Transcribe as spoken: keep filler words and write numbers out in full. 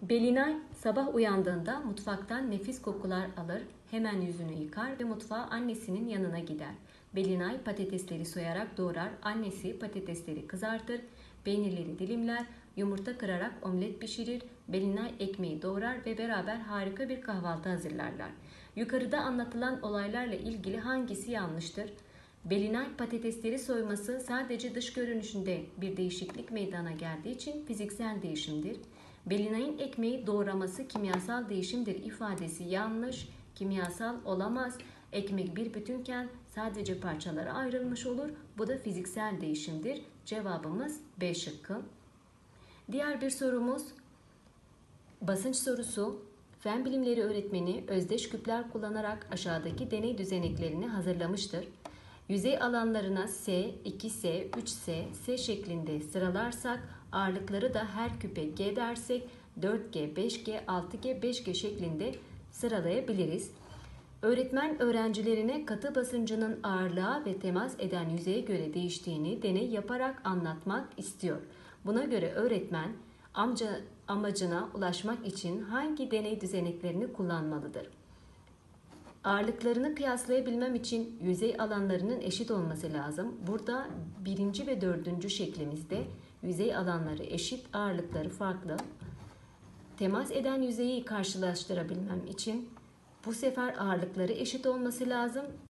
Belinay sabah uyandığında mutfaktan nefis kokular alır, hemen yüzünü yıkar ve mutfağa annesinin yanına gider. Belinay patatesleri soyarak doğrar, annesi patatesleri kızartır, peynirleri dilimler, yumurta kırarak omlet pişirir, Belinay ekmeği doğrar ve beraber harika bir kahvaltı hazırlarlar. Yukarıda anlatılan olaylarla ilgili hangisi yanlıştır? Belinay patatesleri soyması sadece dış görünüşünde bir değişiklik meydana geldiği için fiziksel değişimdir. Belinay'ın ekmeği doğraması kimyasal değişimdir ifadesi yanlış, kimyasal olamaz. Ekmek bir bütünken sadece parçalara ayrılmış olur. Bu da fiziksel değişimdir. Cevabımız B şıkkı. Diğer bir sorumuz basınç sorusu. Fen bilimleri öğretmeni özdeş küpler kullanarak aşağıdaki deney düzeneklerini hazırlamıştır. Yüzey alanlarına S, iki S, üç S, S şeklinde sıralarsak, ağırlıkları da her küpe G dersek dört G, beş G, altı G, beş G şeklinde sıralayabiliriz. Öğretmen öğrencilerine katı basıncının ağırlığa ve temas eden yüzeye göre değiştiğini deney yaparak anlatmak istiyor. Buna göre öğretmen amca, amacına ulaşmak için hangi deney düzeneklerini kullanmalıdır? Ağırlıklarını kıyaslayabilmem için yüzey alanlarının eşit olması lazım. Burada birinci ve dördüncü şeklimizde yüzey alanları eşit, ağırlıkları farklı. Temas eden yüzeyi karşılaştırabilmem için bu sefer ağırlıkları eşit olması lazım.